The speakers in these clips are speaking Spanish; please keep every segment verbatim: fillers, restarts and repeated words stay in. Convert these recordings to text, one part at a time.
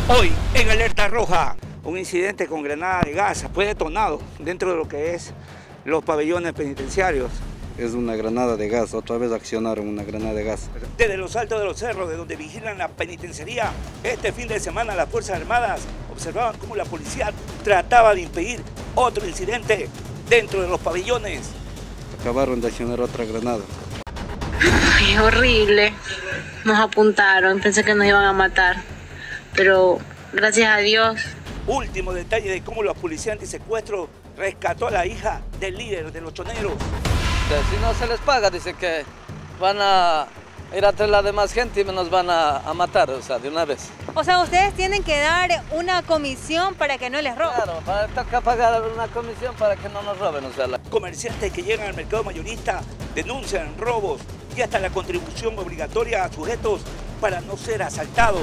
Hoy en Alerta Roja, un incidente con granada de gas fue detonado dentro de lo que es los pabellones penitenciarios. Es una granada de gas, otra vez accionaron una granada de gas. Desde los altos de los cerros, de donde vigilan la penitenciaría, este fin de semana las Fuerzas Armadas observaban cómo la policía trataba de impedir otro incidente dentro de los pabellones. Acabaron de accionar otra granada. Ay, horrible. Nos apuntaron, pensé que nos iban a matar, pero gracias a Dios. Último detalle de cómo los policías antisecuestro rescató a la hija del líder de los choneros. Si no se les paga, dice que van a ir a traer la demás gente y nos van a, a matar, o sea, de una vez. O sea, ustedes tienen que dar una comisión para que no les roben. Claro, para, toca pagar una comisión para que no nos roben, o sea. La... Comerciantes que llegan al mercado mayorista denuncian robos y hasta la contribución obligatoria a sujetos para no ser asaltados.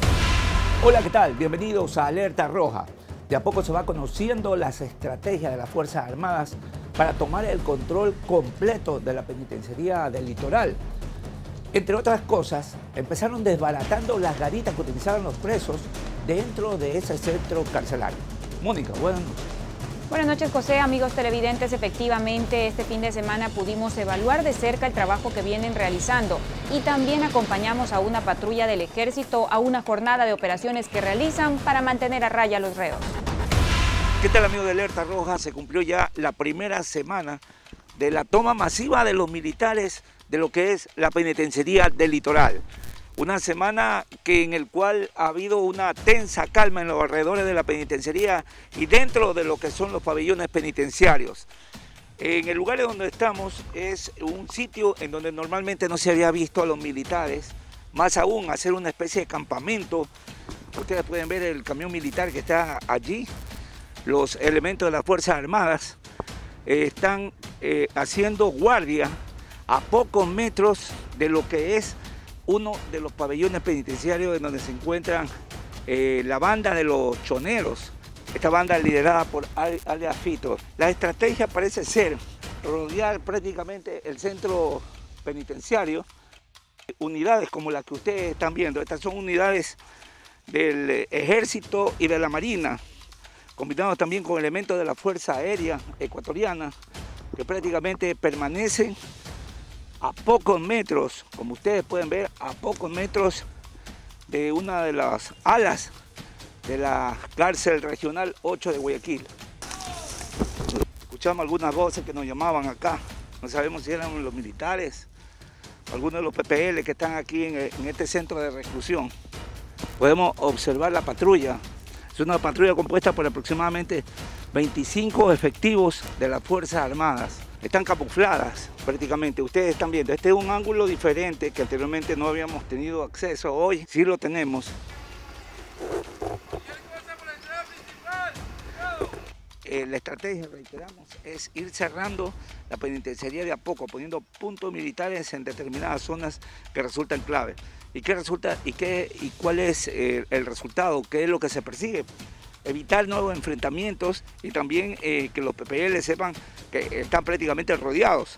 Hola, ¿qué tal? Bienvenidos a Alerta Roja. De a poco se va conociendo las estrategias de las Fuerzas Armadas para tomar el control completo de la penitenciaría del litoral. Entre otras cosas, empezaron desbaratando las garitas que utilizaban los presos dentro de ese centro carcelario. Mónica, buenas noches. Buenas noches, José. Amigos televidentes, efectivamente este fin de semana pudimos evaluar de cerca el trabajo que vienen realizando y también acompañamos a una patrulla del Ejército a una jornada de operaciones que realizan para mantener a raya a los reos. ¿Qué tal, amigos de Alerta Roja? Se cumplió ya la primera semana de la toma masiva de los militares de lo que es la penitenciaría del litoral. Una semana que en el cual ha habido una tensa calma en los alrededores de la penitenciaría y dentro de lo que son los pabellones penitenciarios. En el lugar donde estamos es un sitio en donde normalmente no se había visto a los militares, más aún hacer una especie de campamento. Ustedes pueden ver el camión militar que está allí. Los elementos de las Fuerzas Armadas eh, están eh, haciendo guardia a pocos metros de lo que es uno de los pabellones penitenciarios en donde se encuentran eh, la banda de los choneros, esta banda liderada por alias Fito. La estrategia parece ser rodear prácticamente el centro penitenciario, unidades como las que ustedes están viendo. Estas son unidades del Ejército y de la Marina, combinados también con elementos de la Fuerza Aérea Ecuatoriana, que prácticamente permanecen a pocos metros, como ustedes pueden ver, a pocos metros de una de las alas de la cárcel regional ocho de Guayaquil. Escuchamos algunas voces que nos llamaban acá, no sabemos si eran los militares, algunos de los P P L que están aquí en, en este centro de reclusión. Podemos observar la patrulla, es una patrulla compuesta por aproximadamente veinticinco efectivos de las Fuerzas Armadas. Están camufladas prácticamente, ustedes están viendo, este es un ángulo diferente que anteriormente no habíamos tenido acceso, hoy sí lo tenemos. Eh, la estrategia, reiteramos, es ir cerrando la penitenciaría de a poco, poniendo puntos militares en determinadas zonas que resultan clave. ¿Y qué resulta y qué y cuál es eh, el resultado? ¿Qué es lo que se persigue? Evitar nuevos enfrentamientos y también eh, que los P P L sepan que están prácticamente rodeados.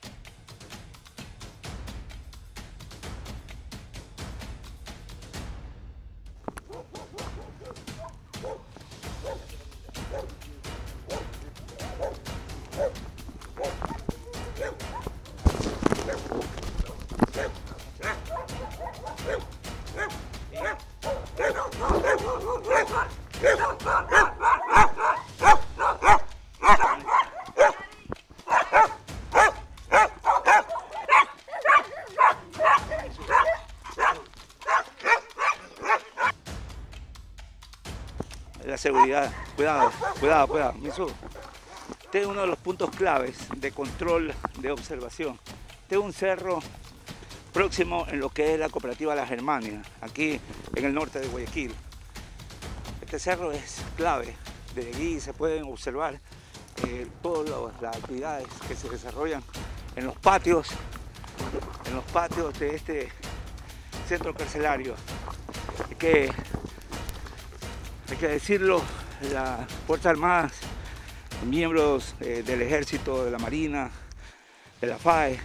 La seguridad, cuidado, cuidado, cuidado, Misu. Este es uno de los puntos claves de control de observación. Este es un cerro próximo en lo que es la cooperativa La Germania, aquí en el norte de Guayaquil. Este cerro es clave, desde aquí se pueden observar eh, todas las actividades que se desarrollan en los patios, en los patios de este centro carcelario. Es que hay que decirlo, las Fuerzas Armadas, miembros eh, del Ejército, de la Marina, de la F A E,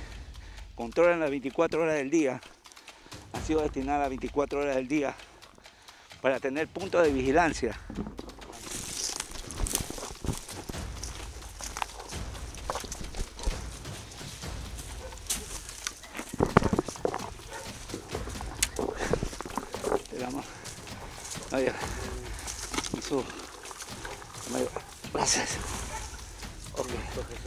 controlan las veinticuatro horas del día, han sido destinadas veinticuatro horas del día para tener puntos de vigilancia. Ahí, eso. Gracias. Okay.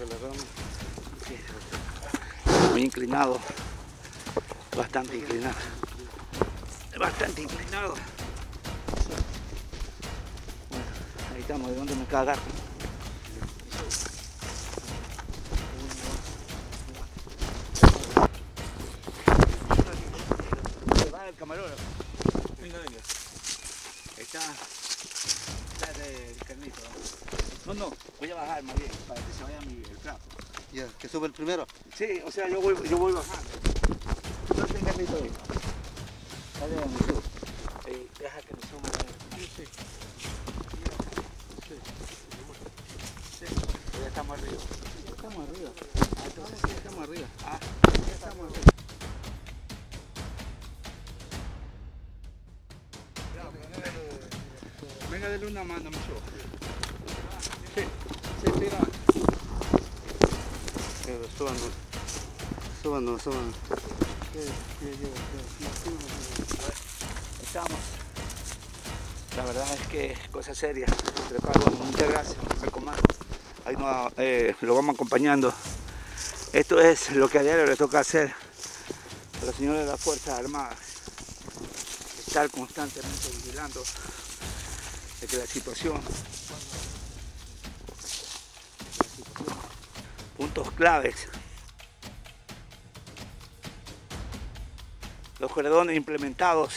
Muy inclinado, bastante inclinado, bastante inclinado. Bueno, ahí estamos, ¿de dónde me cagar? Se va el camarógrafo. Venga, venga. Ahí está, está el Carlito. No, no, voy a bajar más bien para que se vaya mi, el trapo. Ya, que sube el primero. Sí, o sea, yo voy, yo voy bajando. No sé, Carlito, ahí. Dale, donde sube. Eh, deja que me suba. Sí, sí. Sí. Ya estamos arriba. Ya estamos arriba. Ah, entonces sí, estamos arriba. Ah, ya estamos arriba. Venga, dale una mano, me subo. Sí, sí, tira. Súbanos, súbanos, súbanos. Estamos. La verdad es que es cosa seria. Preparo, muchas gracias al comando. Ahí nos, eh, lo vamos acompañando. Esto es lo que a diario le toca hacer a los señores de las Fuerzas Armadas. Estar constantemente vigilando de que la situación, puntos claves, los cordones implementados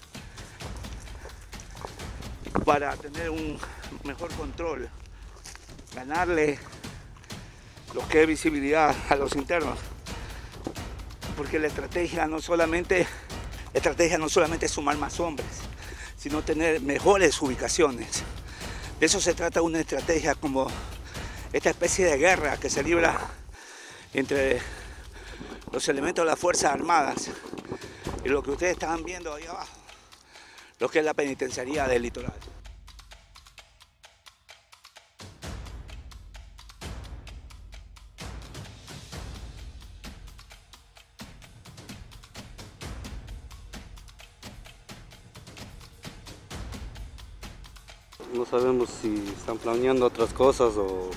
para tener un mejor control, ganarle lo que es visibilidad a los internos, porque la estrategia no solamente, la estrategia no solamente es sumar más hombres, sino tener mejores ubicaciones. De eso se trata una estrategia como esta especie de guerra que se libra entre los elementos de las Fuerzas Armadas y lo que ustedes están viendo ahí abajo, lo que es la penitenciaría del litoral. No sabemos si están planeando otras cosas o,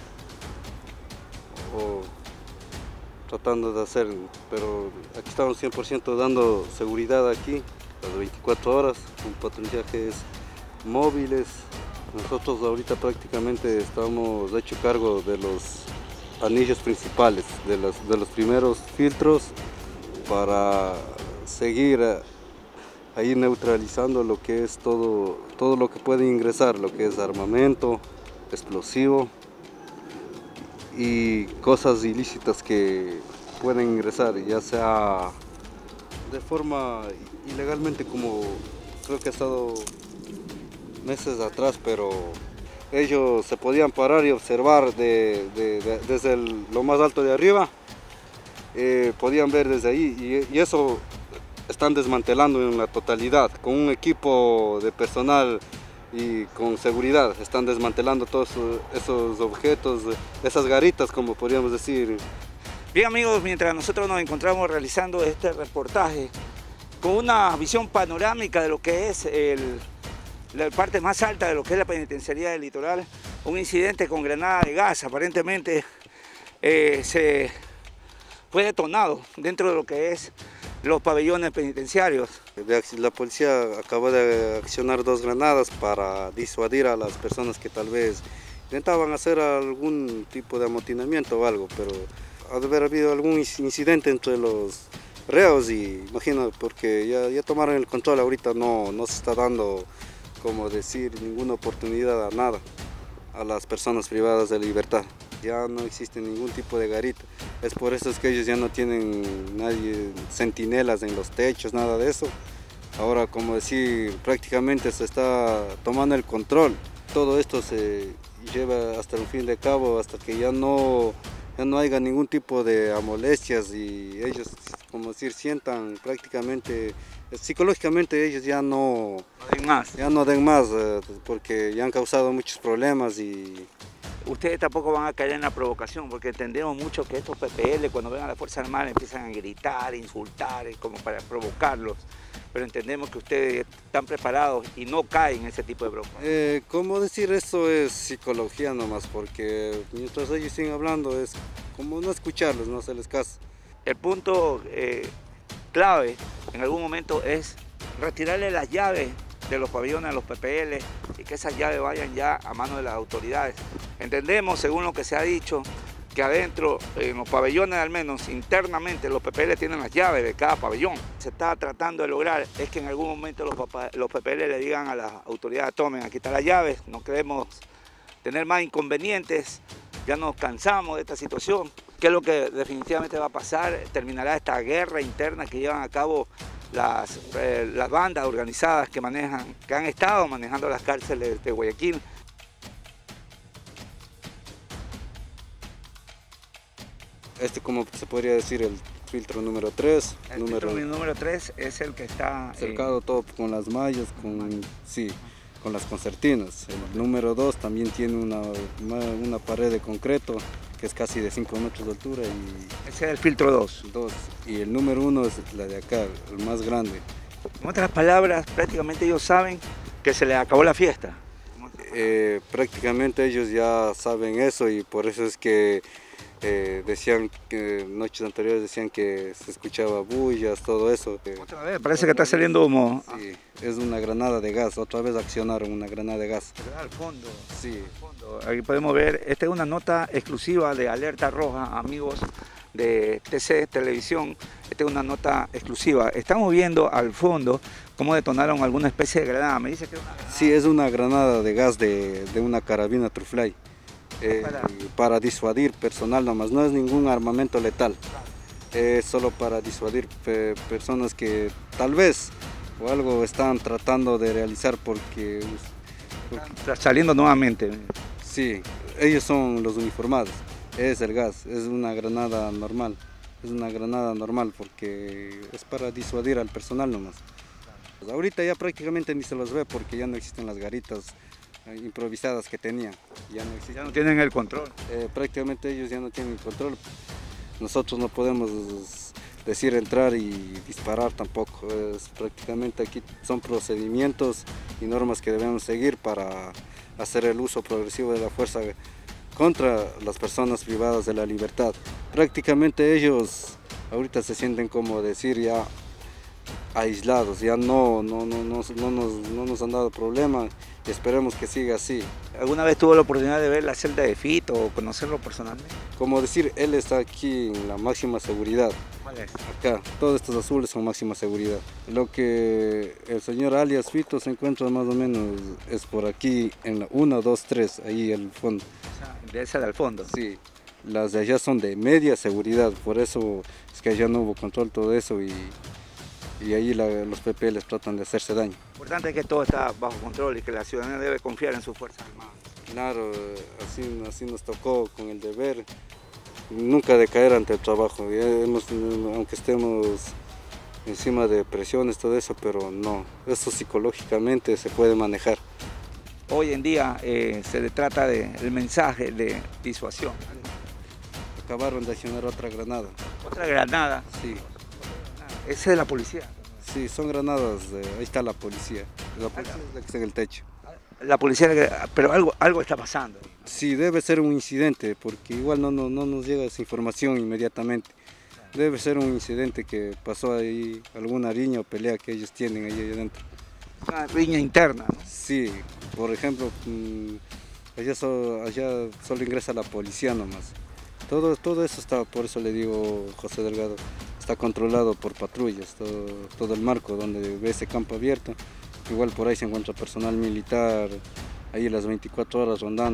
o tratando de hacer, pero aquí estamos cien por ciento dando seguridad aquí, las veinticuatro horas, con patrullajes móviles. Nosotros ahorita prácticamente estamos hecho cargo de los anillos principales, de los, de los primeros filtros para seguir ahí neutralizando lo que es todo, todo lo que puede ingresar, lo que es armamento, explosivo y cosas ilícitas que pueden ingresar, ya sea de forma ilegalmente, como creo que ha estado meses atrás, pero ellos se podían parar y observar de, de, de, desde el, lo más alto de arriba, eh, podían ver desde ahí y, y eso están desmantelando en la totalidad, con un equipo de personal y con seguridad, están desmantelando todos esos objetos, esas garitas, como podríamos decir. Bien amigos, mientras nosotros nos encontramos realizando este reportaje con una visión panorámica de lo que es el, la parte más alta de lo que es la penitenciaría del litoral, un incidente con granada de gas aparentemente eh, se fue detonado dentro de lo que es los pabellones penitenciarios. La policía acaba de accionar dos granadas para disuadir a las personas que tal vez intentaban hacer algún tipo de amotinamiento o algo, pero ha de haber habido algún incidente entre los reos y imagino porque ya, ya tomaron el control, ahorita no, no se está dando, como decir, ninguna oportunidad a nada a las personas privadas de libertad. Ya no existe ningún tipo de garita. Es por eso es que ellos ya no tienen nadie, centinelas en los techos, nada de eso. Ahora, como decir, prácticamente se está tomando el control. Todo esto se lleva hasta el fin de cabo, hasta que ya no, ya no haya ningún tipo de molestias y ellos, como decir, sientan prácticamente Psicológicamente ellos ya no, No den más. ya no den más, eh, porque ya han causado muchos problemas y... Ustedes tampoco van a caer en la provocación, porque entendemos mucho que estos P P L, cuando ven a la Fuerza Armada, empiezan a gritar, insultar, como para provocarlos. Pero entendemos que ustedes están preparados y no caen en ese tipo de bromas. Eh, ¿Cómo decir eso? Es psicología nomás, porque mientras ellos siguen hablando es como no escucharlos, no hacerles caso. El punto eh, clave en algún momento es retirarle las llaves de los pabellones a los P P L y que esas llaves vayan ya a manos de las autoridades. Entendemos, según lo que se ha dicho, que adentro, en los pabellones al menos, internamente, los P P L tienen las llaves de cada pabellón. Se está tratando de lograr es que en algún momento los, los P P L le digan a las autoridades, tomen, aquí están las llaves, no queremos tener más inconvenientes, ya nos cansamos de esta situación. ¿Qué es lo que definitivamente va a pasar? Terminará esta guerra interna que llevan a cabo las, eh, las bandas organizadas que manejan, que han estado manejando las cárceles de Guayaquil. Este, como se podría decir, el filtro número tres. El número, filtro número tres es el que está... cercado eh, todo con las mallas, con, sí, con las concertinas. El número dos también tiene una, una pared de concreto que es casi de cinco metros de altura. Y ese es el filtro dos. dos. Y el número uno es la de acá, el más grande. En otras palabras, prácticamente ellos saben que se les acabó la fiesta. Eh, prácticamente ellos ya saben eso y por eso es que eh, decían que noches anteriores decían que se escuchaba bullas, todo eso. Otra vez, parece que está saliendo humo. Sí, es una granada de gas, otra vez accionaron una granada de gas. Al fondo. Sí. Al fondo. Aquí podemos ver, esta es una nota exclusiva de Alerta Roja, amigos de T C Televisión. Esta es una nota exclusiva. Estamos viendo al fondo cómo detonaron alguna especie de granada. Me dice que es una granada. Sí, es una granada de gas de, de una carabina Trufly. Eh, para... para disuadir personal nomás, no es ningún armamento letal. Es solo para disuadir pe personas que tal vez o algo están tratando de realizar porque... porque saliendo nuevamente. Sí, ellos son los uniformados. Es el gas, es una granada normal, es una granada normal porque es para disuadir al personal nomás. Pues ahorita ya prácticamente ni se los ve porque ya no existen las garitas eh, improvisadas que tenían. Ya no, existen. Ya no tienen el control. Eh, prácticamente ellos ya no tienen control. Nosotros no podemos decir entrar y disparar tampoco. Es, prácticamente aquí son procedimientos y normas que debemos seguir para hacer el uso progresivo de la fuerza contra las personas privadas de la libertad. Prácticamente ellos ahorita se sienten como decir ya aislados, ya no, no, no, no, no, nos, no nos han dado problemas y esperemos que siga así. ¿Alguna vez tuvo la oportunidad de ver la celda de Fito o conocerlo personalmente? Como decir, él está aquí en la máxima seguridad. ¿Cuál es? Acá, todos estos azules son máxima seguridad. Lo que el señor alias Fito se encuentra más o menos es por aquí en la uno, dos, tres, ahí al fondo. De esa de al fondo. Sí, las de allá son de media seguridad, por eso es que allá no hubo control todo eso y, y ahí la, los P P L tratan de hacerse daño. Lo importante es que todo está bajo control y que la ciudadanía debe confiar en sus fuerzas armadas. Claro, así, así nos tocó con el deber, nunca decaer ante el trabajo, hemos, aunque estemos encima de presiones, todo eso, pero no, eso psicológicamente se puede manejar. Hoy en día eh, se le trata del de, mensaje de disuasión. Acabaron de accionar otra granada. ¿Otra granada? Sí. ¿Esa es de la policía? Sí, son granadas, de, ahí está la policía. La policía es la que está en el techo. La policía, pero algo, algo está pasando. Sí, debe ser un incidente, porque igual no, no, no nos llega esa información inmediatamente. Debe ser un incidente que pasó ahí, alguna riña o pelea que ellos tienen ahí adentro. Una riña interna, ¿no? Sí, por ejemplo, allá, so, allá solo ingresa la policía nomás. Todo, todo eso está, por eso le digo, José Delgado, está controlado por patrullas, todo, todo el marco donde ve ese campo abierto. Igual por ahí se encuentra personal militar, ahí las veinticuatro horas rondando.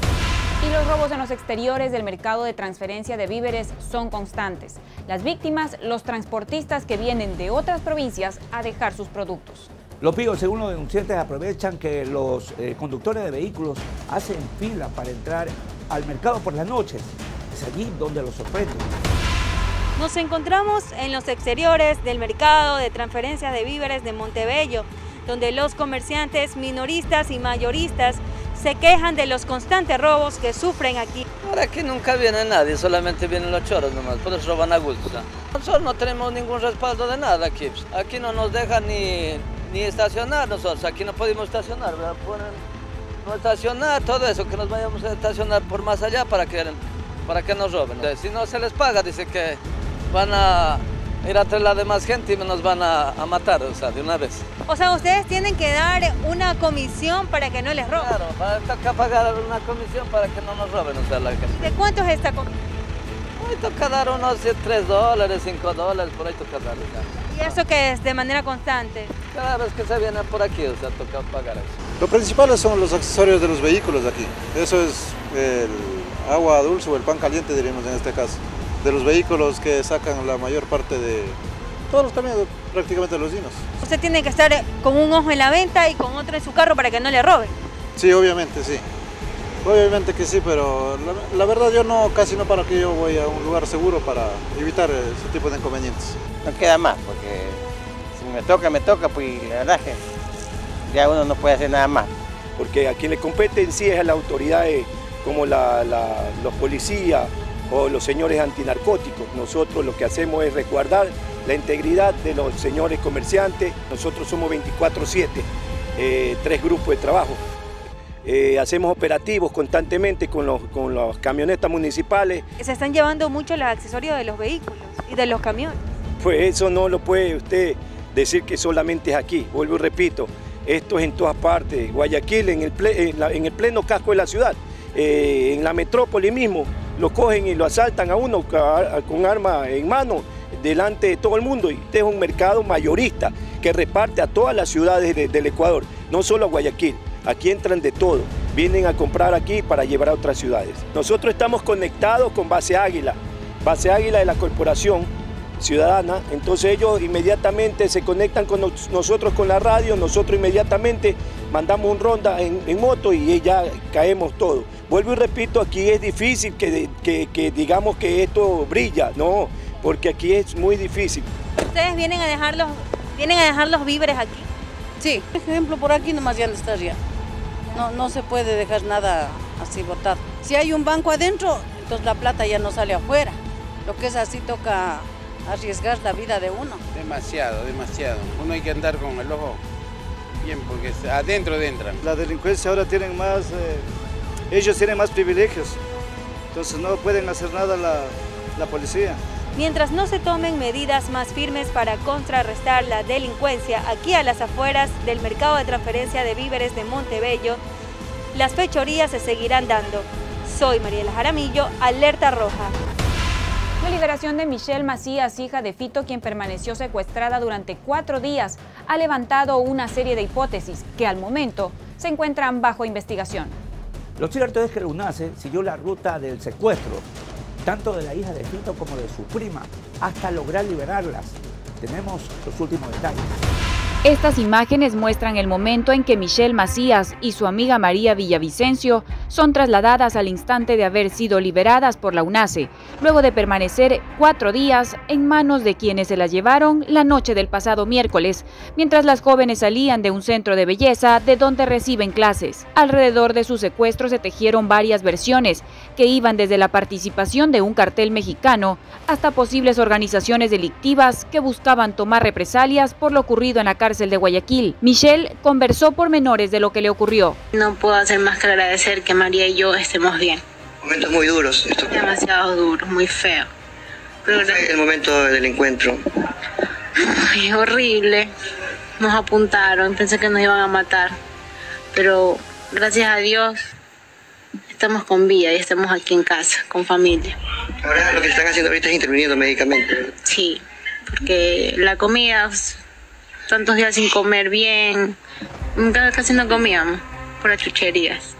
Y los robos en los exteriores del mercado de transferencia de víveres son constantes. Las víctimas, los transportistas que vienen de otras provincias a dejar sus productos. Los píos, según los denunciantes, aprovechan que los eh, conductores de vehículos hacen fila para entrar al mercado por las noches. Es allí donde los sorprenden. Nos encontramos en los exteriores del mercado de transferencias de víveres de Montebello, donde los comerciantes minoristas y mayoristas se quejan de los constantes robos que sufren aquí. Ahora aquí nunca viene nadie, solamente vienen los choros nomás, por eso roban a gusto. Nosotros no tenemos ningún respaldo de nada aquí. Aquí no nos dejan ni, ni estacionar nosotros, aquí no podemos estacionar, ¿verdad? Ponen, no estacionar, todo eso, que nos vayamos a estacionar por más allá para que, para que nos roben. Si no se les paga, dice que van a ir a traer la demás gente y nos van a, a matar, o sea, de una vez. O sea, ustedes tienen que dar una comisión para que no les roben. Claro, va a tocar pagar una comisión para que no nos roben, o sea, la gente. ¿De cuánto es esta comisión? Hoy toca dar unos tres dólares, cinco dólares, por ahí toca dar. ¿Y eso que es de manera constante? Cada vez que se vienen por aquí, o sea, toca pagar eso. Lo principal son los accesorios de los vehículos de aquí. Eso es el agua dulce o el pan caliente, diríamos en este caso. De los vehículos que sacan la mayor parte de todos los camiones, prácticamente de los dinos. Usted tiene que estar con un ojo en la venta y con otro en su carro para que no le roben. Sí, obviamente, sí. Obviamente que sí, pero la, la verdad yo no, casi no paro aquí, yo voy a un lugar seguro para evitar ese tipo de inconvenientes. No queda más, porque si me toca, me toca, pues la verdad que ya uno no puede hacer nada más. Porque a quien le compete en sí es a las autoridades como la, la, los policías o los señores antinarcóticos. Nosotros lo que hacemos es resguardar la integridad de los señores comerciantes. Nosotros somos veinticuatro siete, eh, tres grupos de trabajo. Eh, hacemos operativos constantemente con los, con las camionetas municipales. Se están llevando mucho los accesorios de los vehículos y de los camiones. Pues eso no lo puede usted decir que solamente es aquí. Vuelvo y repito, esto es en todas partes. Guayaquil, en el, ple, en la, en el pleno casco de la ciudad, eh, en la metrópoli mismo, lo cogen y lo asaltan a uno con arma en mano delante de todo el mundo. Y este es un mercado mayorista que reparte a todas las ciudades de, del Ecuador, no solo a Guayaquil. Aquí entran de todo, vienen a comprar aquí para llevar a otras ciudades. Nosotros estamos conectados con Base Águila, Base Águila de la Corporación Ciudadana, entonces ellos inmediatamente se conectan con nos, nosotros con la radio, nosotros inmediatamente mandamos un ronda en, en moto y ya caemos todos. Vuelvo y repito, aquí es difícil que, que, que digamos que esto brilla, no, porque aquí es muy difícil. ¿Ustedes vienen a dejar los, vienen a dejar los víveres aquí? Sí, por ejemplo, por aquí nomás ya no está ya. No, no se puede dejar nada así botado. Si hay un banco adentro, entonces la plata ya no sale afuera. Lo que es así toca arriesgar la vida de uno. Demasiado, demasiado. Uno hay que andar con el ojo bien porque adentro entran. La delincuencia ahora tienen más, eh, ellos tienen más privilegios, entonces no pueden hacer nada la, la policía. Mientras no se tomen medidas más firmes para contrarrestar la delincuencia aquí a las afueras del mercado de transferencia de víveres de Montebello, las fechorías se seguirán dando. Soy Mariela Jaramillo, Alerta Roja. La liberación de Michelle Macías, hija de Fito, quien permaneció secuestrada durante cuatro días, ha levantado una serie de hipótesis que al momento se encuentran bajo investigación. Lo cierto es que la UNACE siguió la ruta del secuestro, tanto de la hija de Fito como de su prima, hasta lograr liberarlas. Tenemos los últimos detalles. Estas imágenes muestran el momento en que Michelle Macías y su amiga María Villavicencio son trasladadas al instante de haber sido liberadas por la UNACE, luego de permanecer cuatro días en manos de quienes se las llevaron la noche del pasado miércoles, mientras las jóvenes salían de un centro de belleza de donde reciben clases. Alrededor de su secuestro se tejieron varias versiones que iban desde la participación de un cartel mexicano hasta posibles organizaciones delictivas que buscaban tomar represalias por lo ocurrido en la cárcel de Guayaquil. Michelle conversó pormenores de lo que le ocurrió. No puedo hacer más que agradecer que María y yo estemos bien. Momentos muy duros. Esto. Demasiado duros, muy feo. Pero fue el momento del encuentro. Ay, horrible. Nos apuntaron, pensé que nos iban a matar. Pero gracias a Dios estamos con vida y estamos aquí en casa, con familia. Ahora lo que están haciendo ahorita es interviniendo médicamente. Sí, porque la comida, tantos días sin comer bien, casi no comíamos, por las chucherías.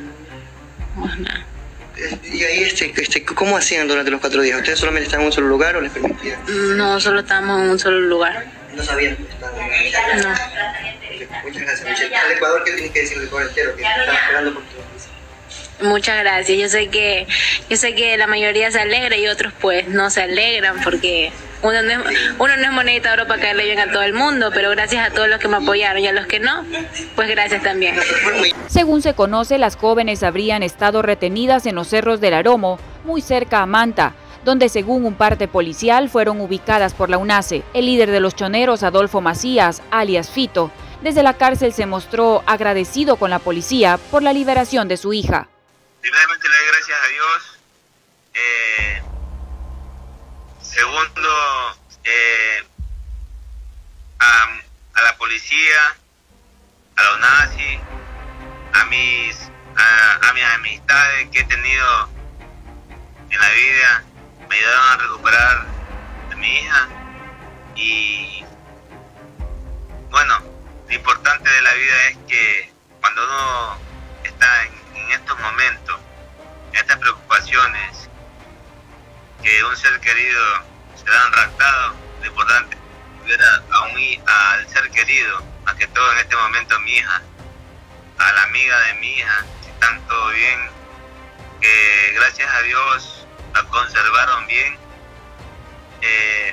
Pues nada. ¿Y ahí este, este, cómo hacían durante los cuatro días? ¿Ustedes solamente estaban en un solo lugar o les permitían? No, solo estábamos en un solo lugar. ¿No sabían que estaban? No. Muchas gracias, Michelle. Al Ecuador, ¿qué tienes que decir del Ecuador entero? Que están esperando por tu... Muchas gracias. Yo sé que yo sé que la mayoría se alegra y otros pues no se alegran porque uno no es, uno no es monedita de oro para caerle bien a todo el mundo, pero gracias a todos los que me apoyaron y a los que no, pues gracias también. Según se conoce, las jóvenes habrían estado retenidas en los cerros del Aromo, muy cerca a Manta, donde según un parte policial fueron ubicadas por la UNACE. El líder de los choneros, Adolfo Macías, alias Fito, desde la cárcel se mostró agradecido con la policía por la liberación de su hija. Primeramente le doy gracias a Dios. Eh, segundo, eh, a, a la policía, a la UNACE, a mis, a, a mis amistades que he tenido en la vida, me ayudaron a recuperar a mi hija. Y bueno, lo importante de la vida es que cuando uno está en en estos momentos, en estas preocupaciones, que un ser querido se le han raptado, lo importante es ver a, a un, al ser querido, más que todo en este momento mi hija, a la amiga de mi hija, si están todo bien, que gracias a Dios la conservaron bien, eh,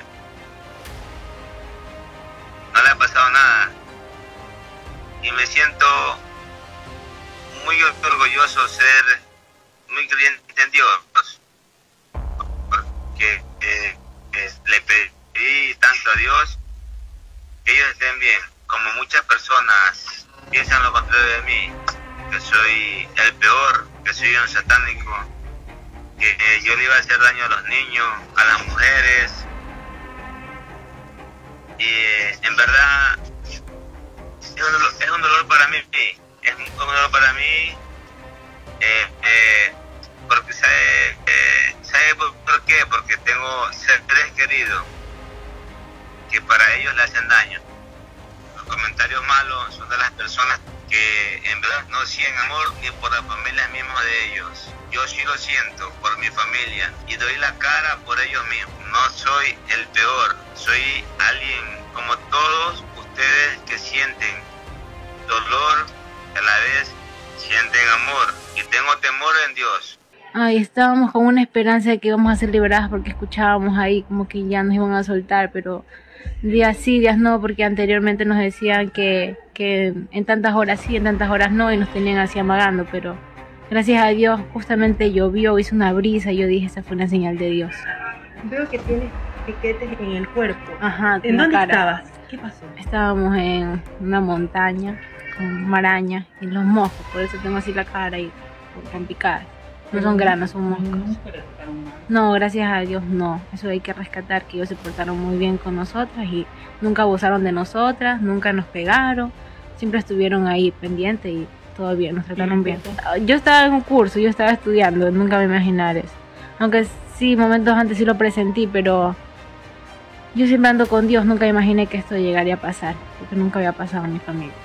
no le ha pasado nada, y me siento muy orgulloso ser muy creyente en Dios, porque eh, eh, le pedí tanto a Dios que ellos estén bien, como muchas personas piensan lo contrario de mí, que soy el peor, que soy un satánico, que eh, yo le iba a hacer daño a los niños, a las mujeres, y eh, en verdad es un dolor, es un dolor para mí. Es muy cómodo para mí, eh, eh, porque sabe, eh, ¿sabe por, por qué? Porque tengo seres queridos que para ellos le hacen daño. Los comentarios malos son de las personas que en verdad no sienten amor ni por las familias mismas de ellos. Yo sí lo siento por mi familia y doy la cara por ellos mismos. No soy el peor, soy alguien como todos ustedes que sienten dolor, a la vez sienten amor y tengo temor en Dios. Ay, estábamos con una esperanza de que íbamos a ser liberadas porque escuchábamos ahí como que ya nos iban a soltar, pero días sí, días no, porque anteriormente nos decían que, que en tantas horas sí, en tantas horas no, y nos tenían así amagando, pero gracias a Dios justamente llovió, hizo una brisa y yo dije, esa fue una señal de Dios. Veo que tienes piquetes en el cuerpo. Ajá, ¿En dónde cara. estabas? ¿Qué pasó? Estábamos en una montaña con marañas y los moscos, por eso tengo así la cara y con picadas. No son granos, son moscos. No, gracias a Dios no. Eso hay que rescatar, que ellos se portaron muy bien con nosotras y nunca abusaron de nosotras, nunca nos pegaron, siempre estuvieron ahí pendientes y todo bien, nos trataron bien. Yo estaba en un curso, yo estaba estudiando, nunca me imaginé eso. Aunque sí, momentos antes sí lo presentí, pero yo siempre ando con Dios, nunca imaginé que esto llegaría a pasar, porque nunca había pasado en mi familia.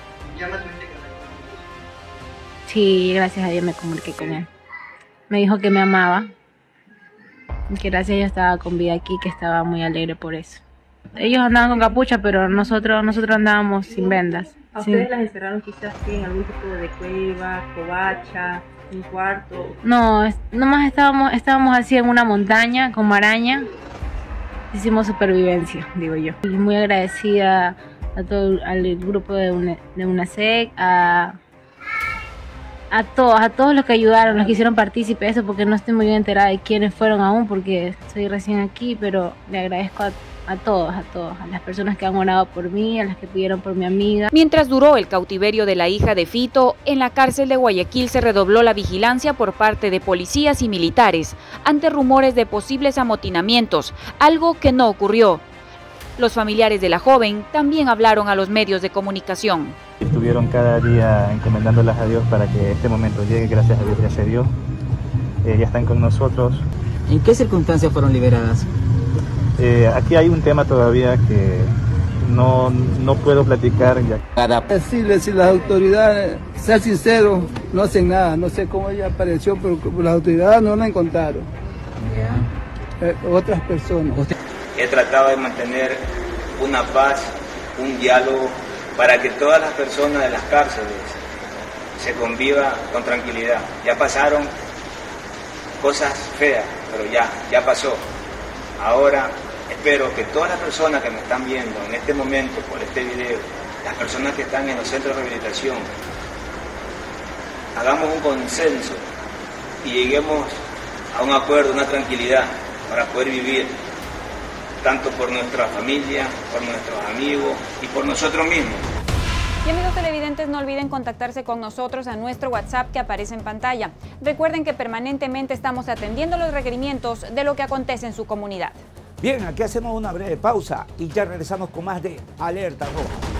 Sí, gracias a Dios me comuniqué con él. Me dijo que me amaba, que gracias a Dios estaba con vida aquí, que estaba muy alegre por eso. Ellos andaban con capucha, pero nosotros nosotros andábamos sin vendas. ¿A sí. ustedes las encerraron quizás en algún tipo de cueva, covacha, un cuarto? No, es, nomás estábamos, estábamos así en una montaña con maraña. Hicimos supervivencia, digo yo. Y muy agradecida a todo al grupo de, una, de UNASEC, a, a todos, a todos los que ayudaron, los que hicieron partícipe de eso, porque no estoy muy bien enterada de quiénes fueron aún, porque soy recién aquí, pero le agradezco a, a todos, a todos, a las personas que han orado por mí, a las que pidieron por mi amiga. Mientras duró el cautiverio de la hija de Fito, en la cárcel de Guayaquil se redobló la vigilancia por parte de policías y militares ante rumores de posibles amotinamientos, algo que no ocurrió. Los familiares de la joven también hablaron a los medios de comunicación. Estuvieron cada día encomendándolas a Dios para que este momento llegue, gracias a Dios ya se dio. Eh, ya están con nosotros. ¿En qué circunstancias fueron liberadas? Eh, aquí hay un tema todavía que no, no puedo platicar. Ya. Para decirle si las autoridades, ser sincero, no hacen nada. No sé cómo ella apareció, pero las autoridades no la encontraron. Yeah. Eh, otras personas. He tratado de mantener una paz, un diálogo, para que todas las personas de las cárceles se conviva con tranquilidad. Ya pasaron cosas feas, pero ya, ya pasó. Ahora espero que todas las personas que me están viendo en este momento por este video, las personas que están en los centros de rehabilitación, hagamos un consenso y lleguemos a un acuerdo, una tranquilidad para poder vivir, tanto por nuestra familia, por nuestros amigos y por nosotros mismos. Y amigos televidentes, no olviden contactarse con nosotros a nuestro WhatsApp que aparece en pantalla. Recuerden que permanentemente estamos atendiendo los requerimientos de lo que acontece en su comunidad. Bien, aquí hacemos una breve pausa y ya regresamos con más de Alerta Roja.